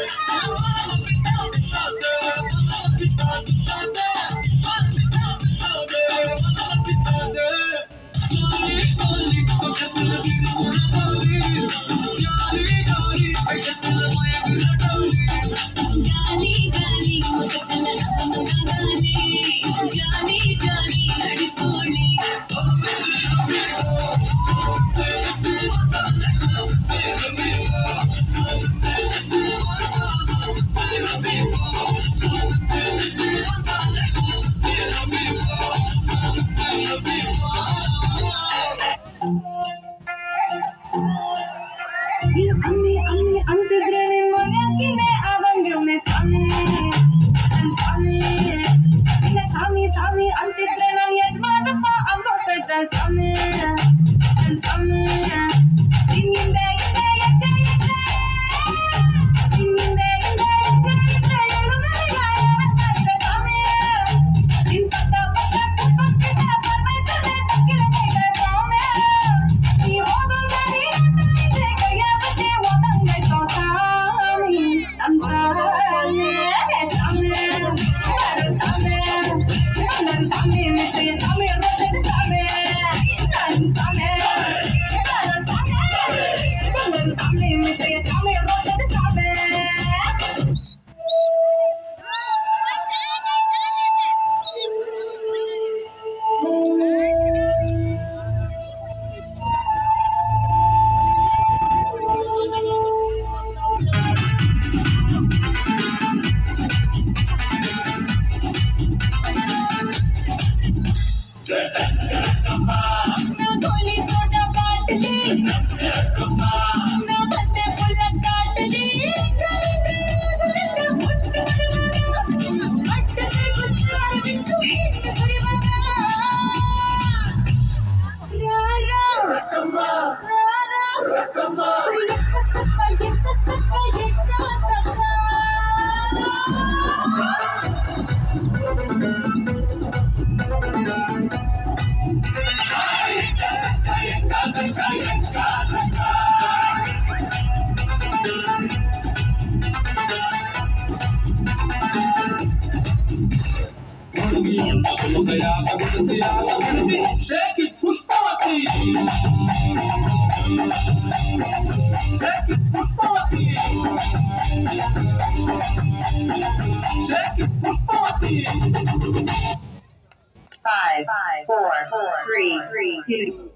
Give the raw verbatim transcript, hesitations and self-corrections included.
Ami, ami, antiದ್ರೆ ನಿನ್ ಮನ್ಯಾಕಿನೆ ಆದಂಗಿರ್ನೆ ಸಾಮಿ ನನ್ ಸಾಮಿ ಇಲ್ಲ ಸಾಮಿ ಸಾಮಿ ಅಂತಿದ್ರೆ ನನ್ ಯಜಮಾನಪ್ಪ ಅನ್ನೋಸ್ತೈತೆ ಸಾಮಿ ನನ್ ಸಾಮಿ ಹಿಂಗಿಂದ ಹಿಂದೆ ಹೆಜ್ಜೆ ಇಟ್ರೆ ಹಿಂಗಿಂದ ಹಿಂದೆ ಹೆಜ್ಜೆ ಇಟ್ರೆ ಏಳು ಮನೆಗಾಯ ಬರ್ತಾರೆ ಸಾಮಿ ನಿನ್ ಪಕ್ಕ ಪಕ್ಕ ಕುತ್ಕೊಳ್ತಿದ್ದ ಪರಮೇಶ್ವರನೇ ತಕ್ಕಿರತೈತೆ ಸಾಮಿ ನೀ ಹೋಗೋ ಮನೆ ಇದ್ರೆ ಕೈಯ ಬಟ್ಟೆ ಒಣಗೈತೋ ಸಾಮಿ ನನ್ ಸಾಮಿ ಸಾಮಿ ನನ್ ಸಾಮಿ ನನ್ ಸಾಮಿ ಮಿಸ್ಟ್ರಿಯ ಸಾಮಿ ರೋಷನ್ ಸಾಮಿ ನನ್ ಸಾಮಿ ನನ್ ಸಾಮಿ ನನ್ ಸಾಮಿ ಮಿಸ್ಟ್ರಿಯ ಸಾಮಿ ರೋಷನ್ ಸಾಮಿ ना गोली सोडा काट ली ना बंदे फुल्ला काट ली सुनता फुट मरवाना अट्ट से कुछ यार बिंदु हिट सुरीवाना रारा रकम्मा रारा रकम्मा यक्का सक्का यक्का सक्का यक्का सक्का Shake it, Pushpavati. Shake it, Pushpavati. Shake it, Pushpavati. Five, five, four, four, three, three, two.